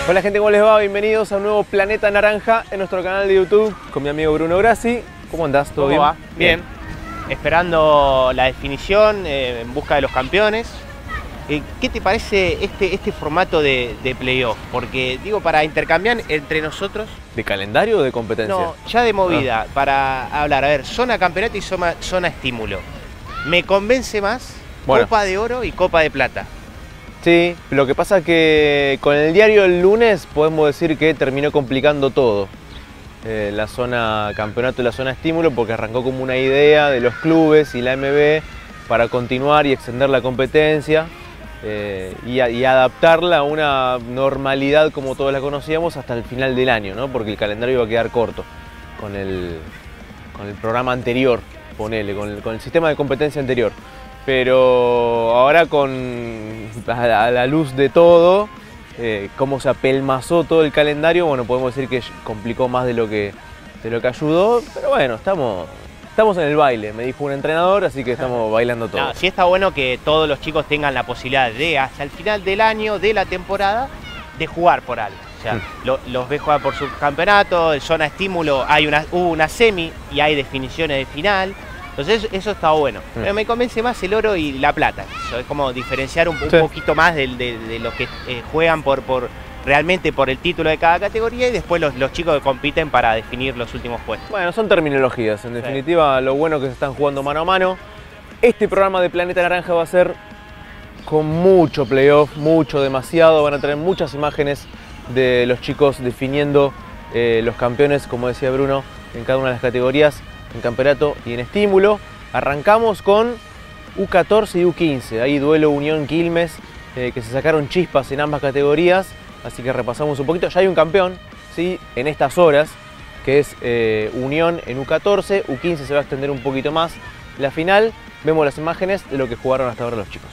Hola gente, ¿cómo les va? Bienvenidos a un nuevo Planeta Naranja en nuestro canal de YouTube con mi amigo Bruno Grassi. ¿Cómo andás? ¿Todo bien? ¿Cómo va? Bien. Esperando la definición en busca de los campeones. ¿Qué te parece este formato de playoff? Porque digo, para intercambiar entre nosotros... ¿De calendario o de competencia? No, ya de movida, para hablar. A ver, zona campeonato y zona estímulo. Me convence más Copa de Oro y Copa de Plata. Sí, lo que pasa es que con el diario del lunes podemos decir que terminó complicando todo. La zona campeonato y la zona estímulo, porque arrancó como una idea de los clubes y la MB para continuar y extender la competencia y adaptarla a una normalidad como todos la conocíamos hasta el final del año, ¿no? Porque el calendario iba a quedar corto con el programa anterior, ponele, con el sistema de competencia anterior. Pero ahora a la luz de todo, cómo se apelmazó todo el calendario, bueno, podemos decir que complicó más de lo que ayudó, pero bueno, estamos en el baile, me dijo un entrenador, así que estamos bailando todo. No, sí está bueno que todos los chicos tengan la posibilidad de, hasta el final del año, de la temporada, de jugar por algo. O sea, los ves jugar por subcampeonato, en zona estímulo hubo una semi y hay definiciones de final. Entonces eso está bueno. Pero me convence más el oro y la plata. Eso es como diferenciar un poquito más de los que juegan realmente por el título de cada categoría y después los chicos que compiten para definir los últimos puestos. Bueno, son terminologías. En definitiva, lo bueno que se están jugando mano a mano. Este programa de Planeta Naranja va a ser con mucho playoff, demasiado. Van a tener muchas imágenes de los chicos definiendo los campeones, como decía Bruno, en cada una de las categorías, en campeonato y en estímulo. Arrancamos con U14 y U15, hay duelo Unión Quilmes, que se sacaron chispas en ambas categorías, así que repasamos un poquito. Ya hay un campeón, ¿sí?, en estas horas, que es Unión en U14, U15 se va a extender un poquito más. La final, vemos las imágenes de lo que jugaron hasta ahora los chicos.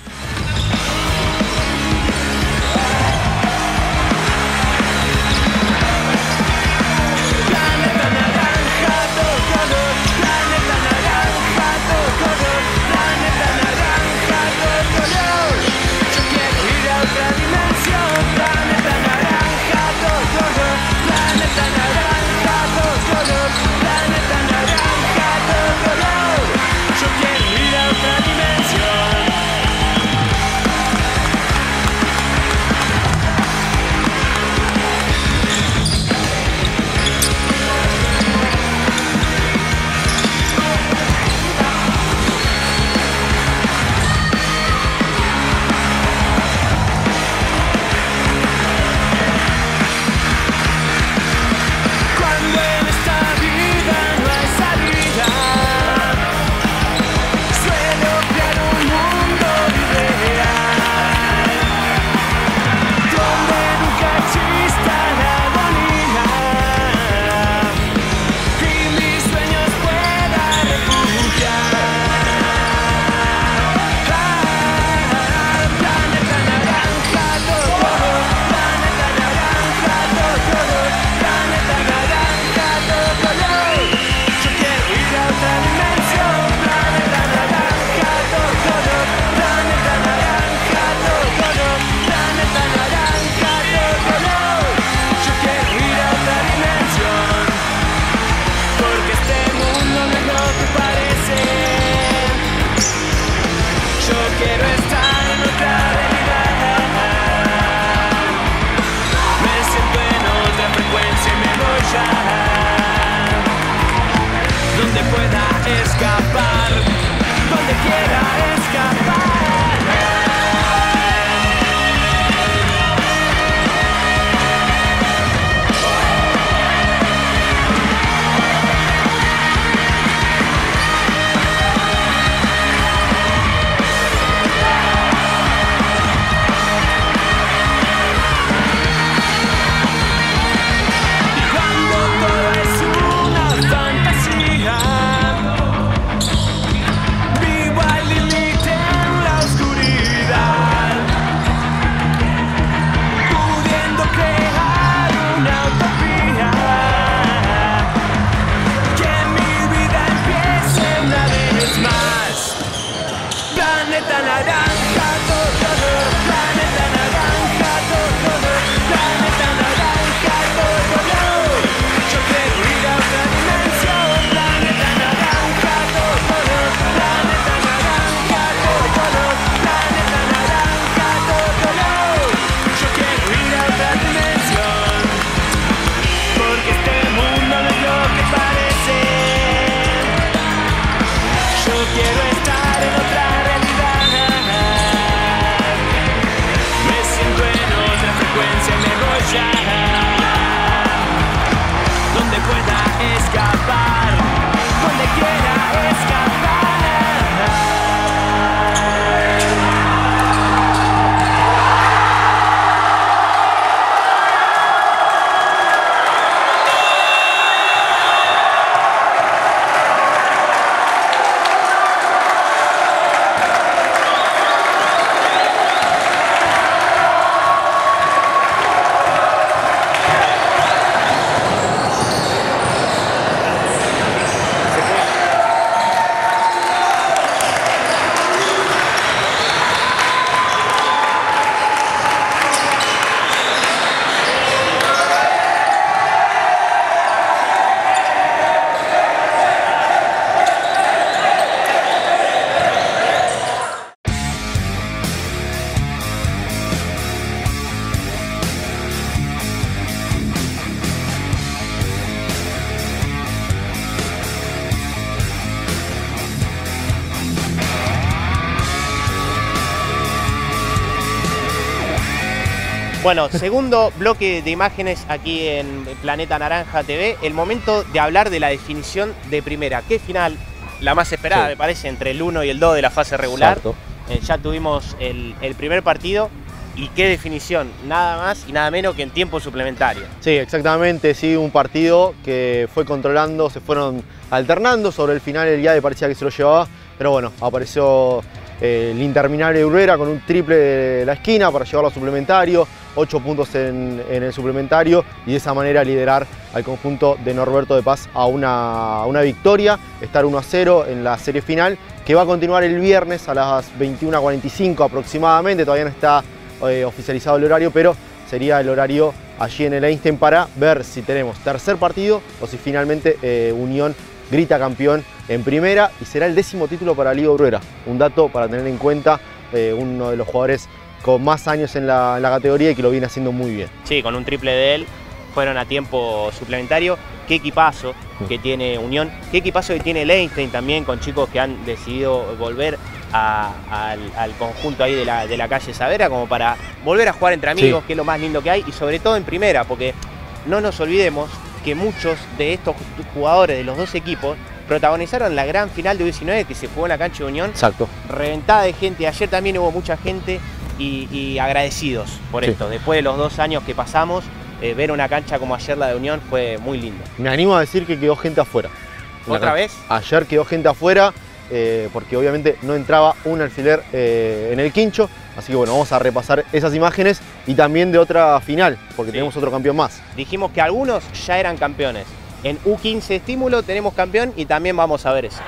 Bueno, segundo bloque de imágenes aquí en Planeta Naranja TV, el momento de hablar de la definición de primera. ¿Qué final? La más esperada, me parece, entre el 1 y el 2 de la fase regular. Ya tuvimos el primer partido y qué definición, nada más y nada menos que en tiempo suplementario. Sí, exactamente, sí, un partido que fue controlando, se fueron alternando, sobre el final el IADE parecía que se lo llevaba, pero bueno, apareció el interminable Urbera con un triple de la esquina para llevarlo a suplementario, 8 puntos en el suplementario y de esa manera liderar al conjunto de Norberto de Paz a una victoria, estar 1-0 en la serie final, que va a continuar el viernes a las 21:45 aproximadamente, todavía no está oficializado el horario, pero sería el horario allí en el Einstein para ver si tenemos tercer partido o si finalmente Unión grita campeón en primera, y será el 10º título para Liga Urbera. Un dato para tener en cuenta, uno de los jugadores con más años en la categoría y que lo viene haciendo muy bien. Sí, con un triple de él, fueron a tiempo suplementario. Qué equipazo que tiene Unión, qué equipazo que tiene el Einstein también, con chicos que han decidido volver al conjunto ahí de la calle Savera, como para volver a jugar entre amigos, que es lo más lindo que hay, y sobre todo en primera, porque no nos olvidemos que muchos de estos jugadores de los dos equipos protagonizaron la gran final de U19 que se jugó en la cancha de Unión. Exacto. Reventada de gente, ayer también hubo mucha gente y agradecidos por esto. Después de los 2 años que pasamos, ver una cancha como ayer la de Unión fue muy lindo. Me animo a decir que quedó gente afuera. ¿Otra vez? Ayer quedó gente afuera porque obviamente no entraba un alfiler en el quincho. Así que bueno, vamos a repasar esas imágenes y también de otra final, porque tenemos otro campeón más. Dijimos que algunos ya eran campeones. En U15 Estímulo tenemos campeón y también vamos a ver eso.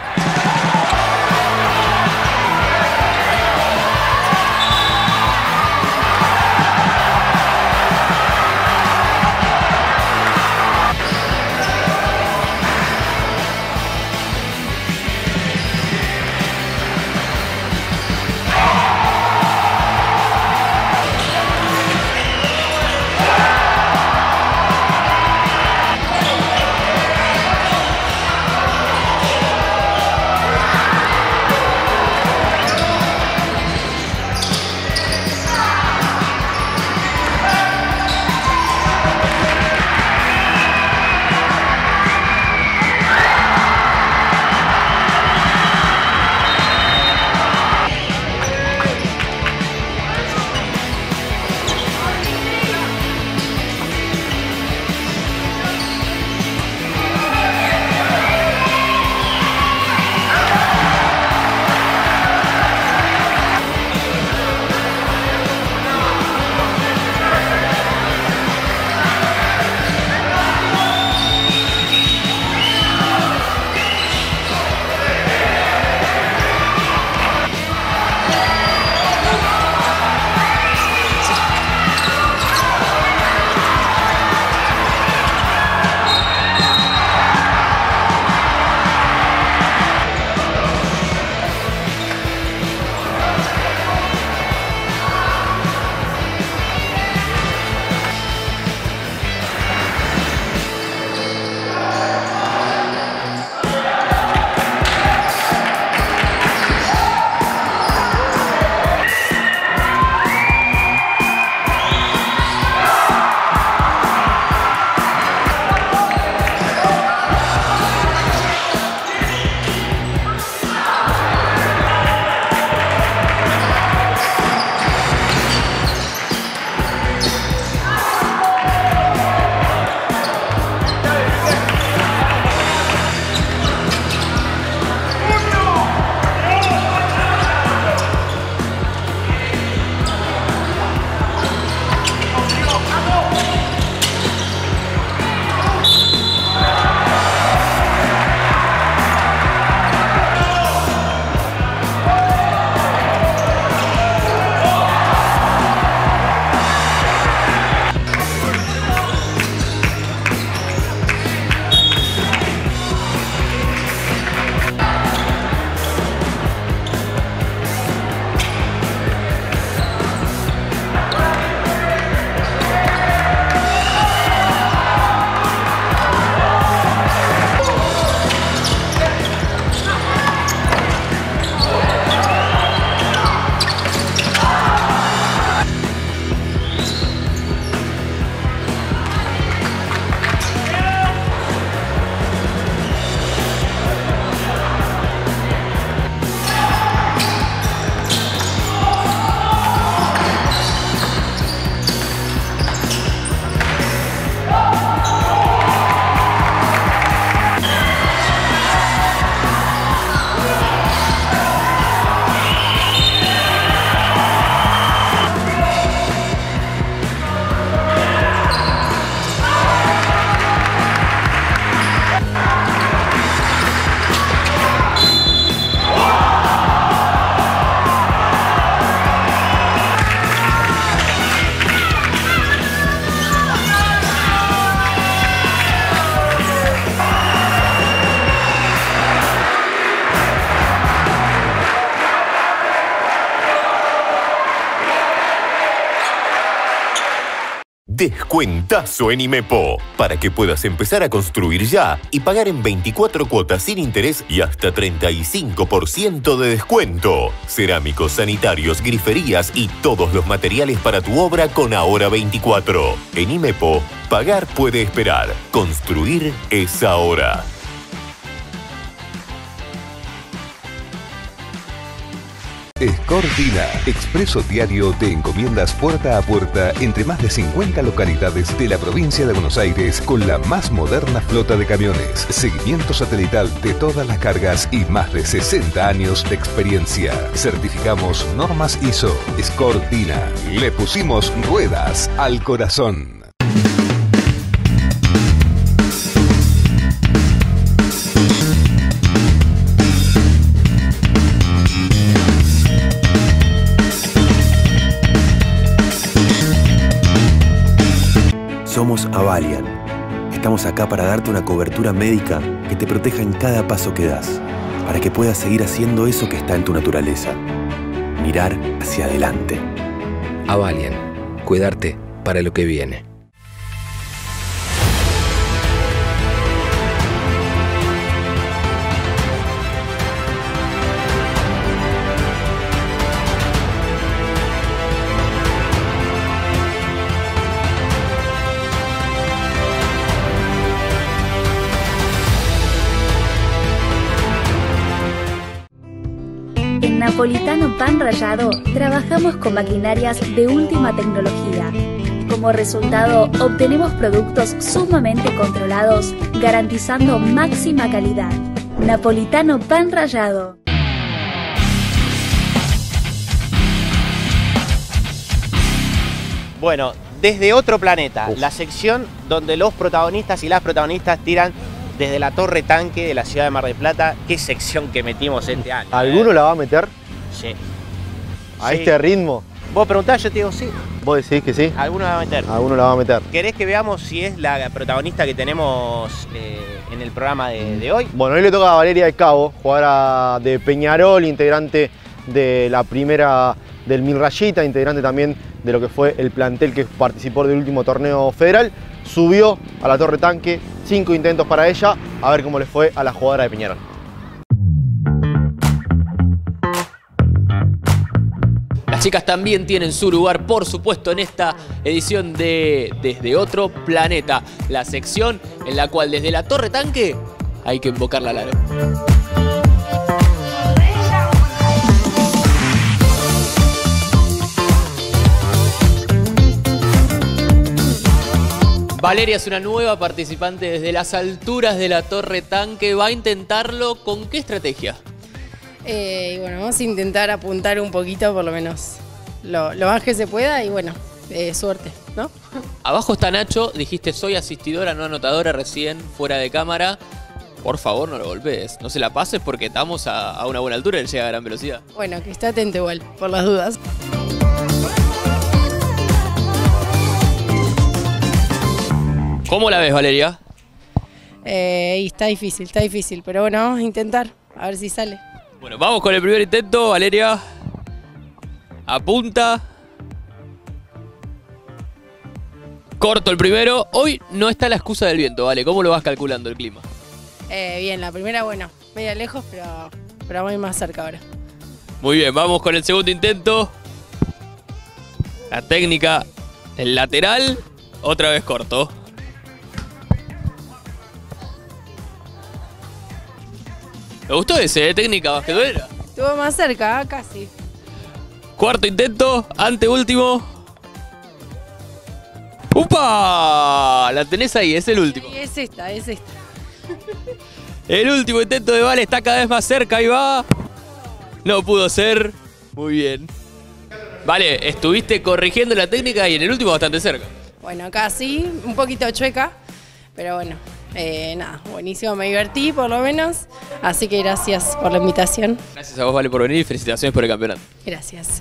Descuentazo en Imepo, para que puedas empezar a construir ya y pagar en 24 cuotas sin interés y hasta 35% de descuento. Cerámicos, sanitarios, griferías y todos los materiales para tu obra con Ahora 24. En Imepo, pagar puede esperar. Construir es ahora. Escortina, expreso diario de encomiendas puerta a puerta entre más de 50 localidades de la provincia de Buenos Aires con la más moderna flota de camiones, seguimiento satelital de todas las cargas y más de 60 años de experiencia. Certificamos normas ISO. Escortina, le pusimos ruedas al corazón. Somos Avalian. Estamos acá para darte una cobertura médica que te proteja en cada paso que das, para que puedas seguir haciendo eso que está en tu naturaleza. Mirar hacia adelante. Avalian. Cuidarte para lo que viene. En Napolitano Pan Rallado trabajamos con maquinarias de última tecnología. Como resultado, obtenemos productos sumamente controlados, garantizando máxima calidad. Napolitano Pan Rallado. Bueno, desde otro planeta, la sección donde los protagonistas y las protagonistas tiran desde la Torre Tanque de la ciudad de Mar del Plata. Qué sección que metimos este año. ¿Alguno la va a meter? Sí. ¿A Sí. este ritmo? Vos preguntás, yo te digo sí. ¿Vos decís que sí? Alguno la va a meter. Alguno la va a meter. ¿Querés que veamos si es la protagonista que tenemos en el programa de hoy? Bueno, hoy le toca a Valeria del Cabo, jugadora de Peñarol, integrante de la primera del Mil Rayita, integrante también de lo que fue el plantel que participó del último torneo federal. Subió a la Torre Tanque, 5 intentos para ella, a ver cómo le fue a la jugadora de Peñarol. Las chicas también tienen su lugar, por supuesto, en esta edición de Desde Otro Planeta, la sección en la cual desde la Torre Tanque hay que invocarla al aro. Valeria es una nueva participante desde las alturas de la Torre Tanque. ¿Va a intentarlo con qué estrategia? Y bueno, vamos a intentar apuntar un poquito, por lo menos, lo más que se pueda y bueno, suerte, ¿no? Abajo está Nacho, dijiste soy asistidora, no anotadora recién, fuera de cámara. Por favor, no lo golpees, no se la pases porque estamos a una buena altura y él llega a gran velocidad. Bueno, que esté atento igual, por las dudas. ¿Cómo la ves, Valeria? Y está difícil, pero bueno, vamos a intentar, a ver si sale. Bueno, vamos con el primer intento, Valeria. Apunta. Corto el primero. Hoy no está la excusa del viento, ¿vale? ¿Cómo lo vas calculando el clima? Bien, la primera, bueno, media lejos, pero vamos a ir más cerca ahora. Muy bien, vamos con el segundo intento. La técnica, el lateral. Otra vez corto. Me gustó ese, técnica basquetbolera. Estuvo más cerca, casi. Cuarto intento, anteúltimo. ¡Upa! La tenés ahí, es el último. Sí, es esta. El último intento de Vale está cada vez más cerca, ahí va. No pudo ser. Muy bien. Vale, estuviste corrigiendo la técnica y en el último bastante cerca. Bueno, casi, un poquito chueca, pero bueno, nada, buenísimo, me divertí por lo menos, así que gracias por la invitación. Gracias a vos, Vale, por venir y felicitaciones por el campeonato. Gracias.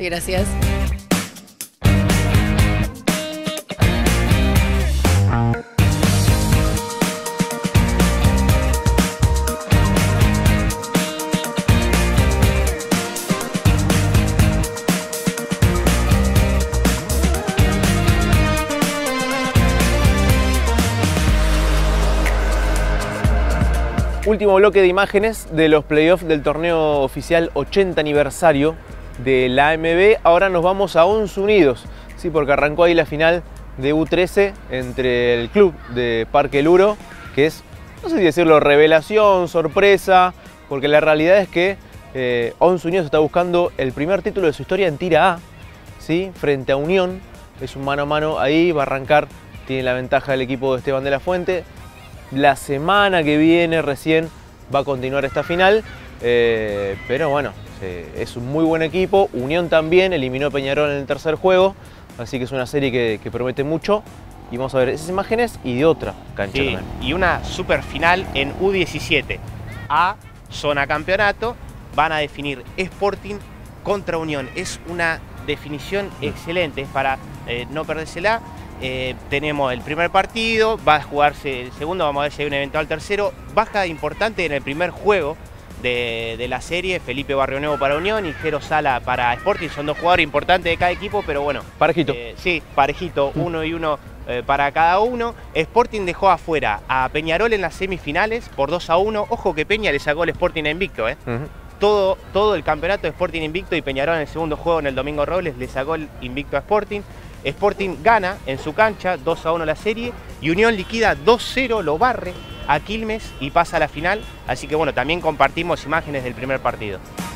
Último bloque de imágenes de los playoffs del torneo oficial 80 aniversario de la AMB. Ahora nos vamos a Ons Unidos, sí, porque arrancó ahí la final de U13 entre el club de Parque Luro, que es, no sé si decirlo, revelación, sorpresa, porque la realidad es que Ons Unidos está buscando el primer título de su historia en Tira A, ¿sí? Frente a Unión. Es un mano a mano ahí, va a arrancar, tiene la ventaja del equipo de Esteban de la Fuente. La semana que viene recién va a continuar esta final, pero bueno, es un muy buen equipo. Unión también eliminó a Peñarol en el tercer juego, así que es una serie que promete mucho. Y vamos a ver esas imágenes y de otra cancha. Sí, y una super final en U17. A zona campeonato, van a definir Sporting contra Unión. Es una definición excelente, es para no perdérsela. Tenemos el primer partido, va a jugarse el segundo, vamos a ver si hay un eventual tercero. Baja importante en el primer juego de la serie, Felipe Barrionuevo para Unión y Jero Sala para Sporting. Son dos jugadores importantes de cada equipo, pero bueno. Parejito. Sí, parejito, uno y uno para cada uno. Sporting dejó afuera a Peñarol en las semifinales por 2-1. Ojo que Peña le sacó el Sporting a invicto, todo el campeonato de Sporting invicto, y Peñarol en el segundo juego en el Domingo Robles le sacó el invicto a Sporting. Sporting gana en su cancha 2-1 la serie y Unión liquida 2-0, lo barre a Quilmes y pasa a la final. Así que bueno, también compartimos imágenes del primer partido.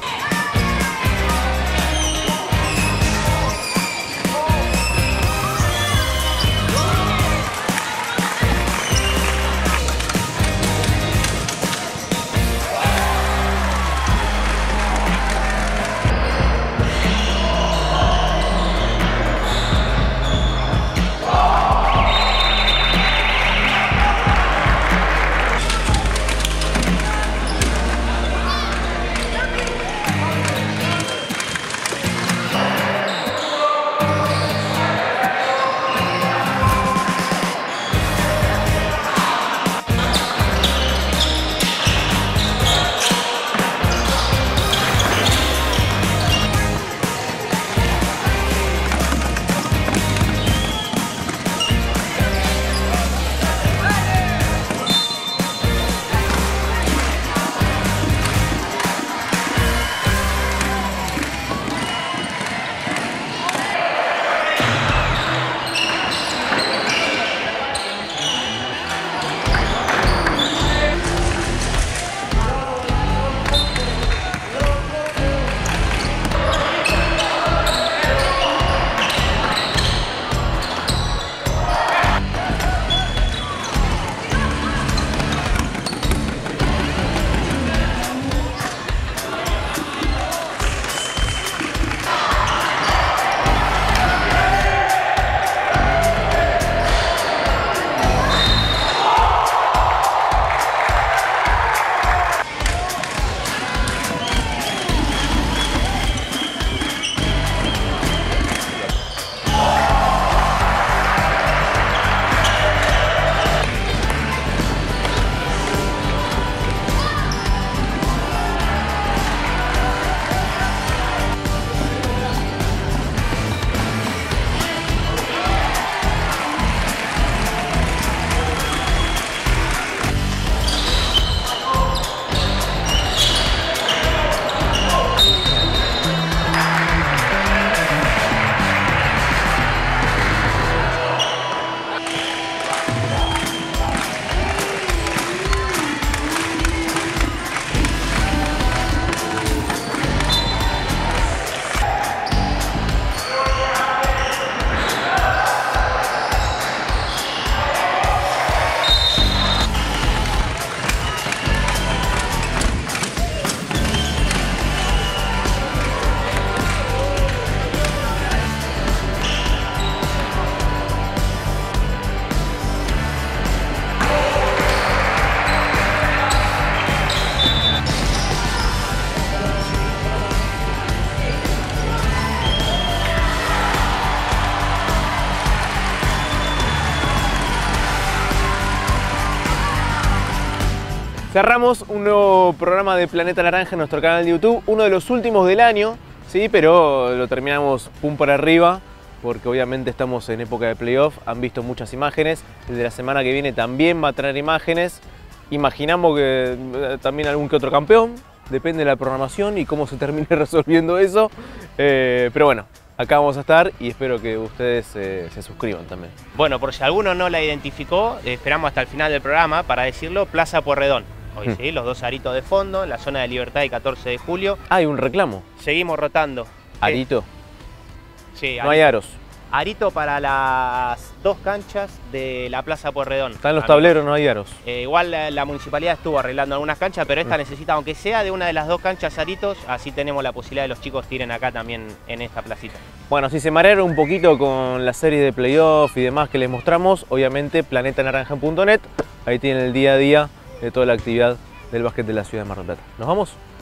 Cerramos un nuevo programa de Planeta Naranja en nuestro canal de YouTube, uno de los últimos del año, sí, pero lo terminamos pum por arriba, porque obviamente estamos en época de playoff, han visto muchas imágenes, el de la semana que viene también va a traer imágenes, Imaginamos que también algún que otro campeón, depende de la programación y cómo se termine resolviendo eso. Pero bueno, acá vamos a estar y espero que ustedes se suscriban también. Bueno, por si alguno no la identificó, esperamos hasta el final del programa para decirlo, Plaza Pueyrredón. Hoy sí, los dos aritos de fondo, en la zona de Libertad y 14 de julio. Hay un reclamo. Seguimos rotando. ¿Arito? Sí, no hay aros. Arito para las dos canchas de la Plaza Pueyrredón. Están los tableros, no hay aros. Igual la municipalidad estuvo arreglando algunas canchas, pero esta necesita, aunque sea de una de las dos canchas, aritos, así tenemos la posibilidad de los chicos tiren acá también en esta placita. Bueno, si se marearon un poquito con la serie de playoff y demás que les mostramos, obviamente planetanaranja.net, ahí tienen el día a día de toda la actividad del básquet de la ciudad de Mar del Plata. ¿Nos vamos?